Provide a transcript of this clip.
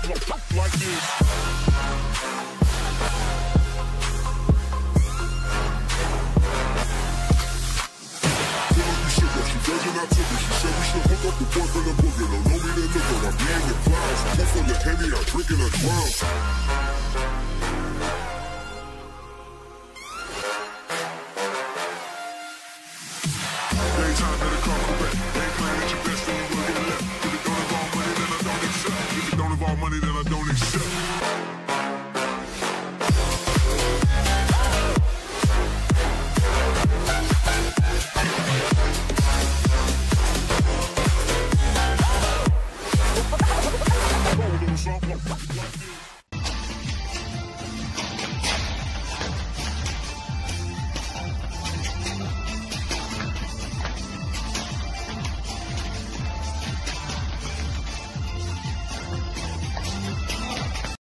like this. I took it. She said we should hook up the boyfriend and booger. Don't know me, then look her. I'm being the clouds. Pull full of Henny, I'm drinking a 12. Daytime, better come correct. Ain't playing at your best, then you will get left. If it don't involve money, then I don't accept. If it don't involve money, then I don't accept. Something like this.